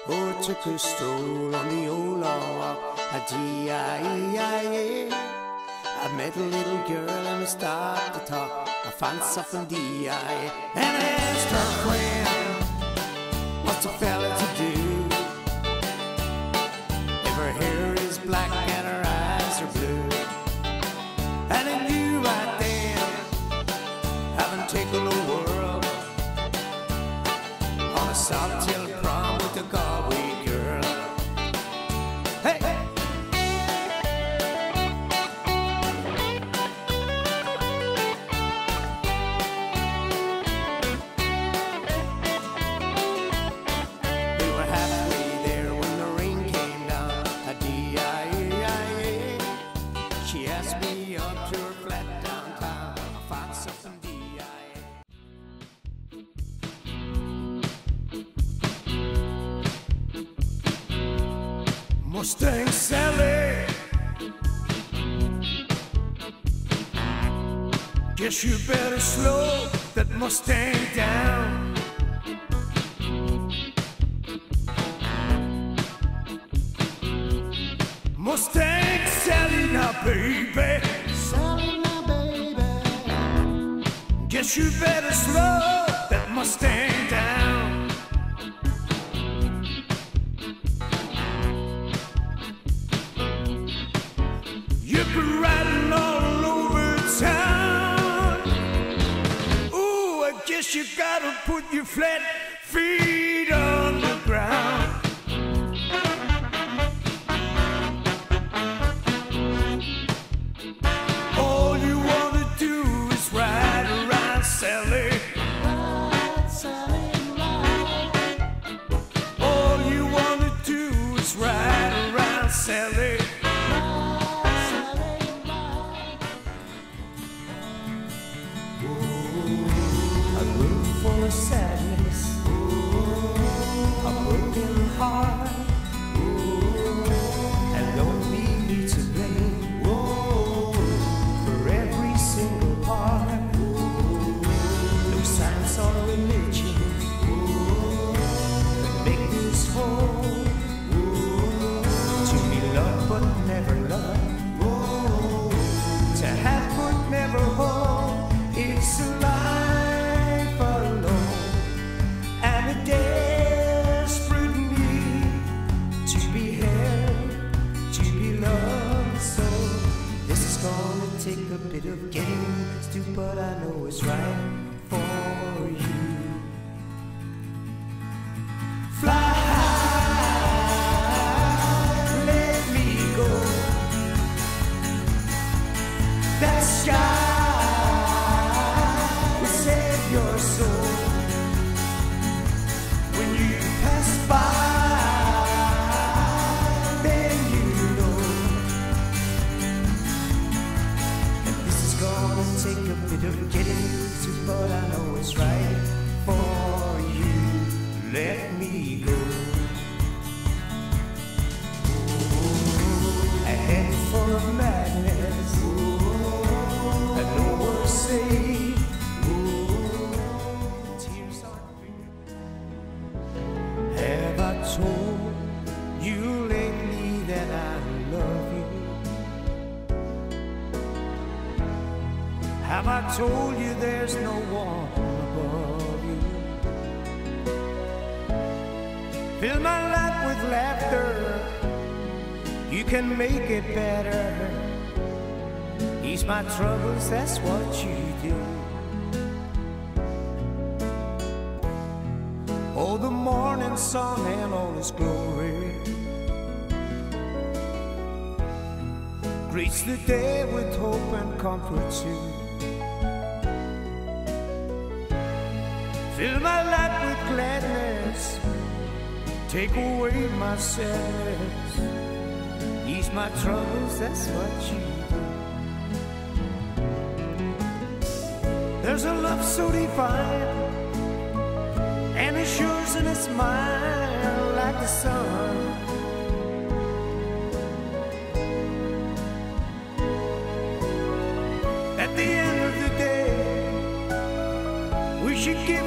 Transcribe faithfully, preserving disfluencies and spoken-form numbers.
Oh, I took a stroll on the old long walk, a D I E I A. I met a little girl and we started to talk. I found something D I A. And I asked her, Quinn, what's a fella to do if her hair is black and her eyes are blue? And I knew right then, having taken the world on a sawtail prom with a Galway girl. Hey! We were halfway there when the rain came down, a D I E I A. She asked me up to her flat downtown, I found something D I A. Mustang Sally, guess you better slow that Mustang down. Mustang Sally now, baby. Sally now, baby. Guess you better slow that Mustang down. You've been riding all over town. Ooh, I guess you gotta put your flat feet on the ground. All you wanna do is ride around, Sally. Ride, Sally, ride. All you wanna do is ride around, Sally. For sadness, a broken heart, and lonely me to blame for every single part. No science or religion can make this whole. To be loved but never loved, to have but never hold. It's a lie. Desperate need to be held, to be loved. So this is gonna take a bit of getting used to, but I know it's right for you. Fly high, let me go. That sky will save your soul. When you pass by, then you know that this is gonna take a bit of getting used to, but I know it's right for you. Let me go. A head full of madness, and no words say. Have I told you lately that I love you? Have I told you there's no one above you? Fill my life with laughter, you can make it better. Ease my troubles, that's what you do. Oh, the morning sun and all its glory greets the day with hope and comfort too. Fill my life with gladness, take away my sadness. Ease my troubles, that's what you do. There's a love so divine, and it's yours and it's mine like the sun. At the end of the day, we should give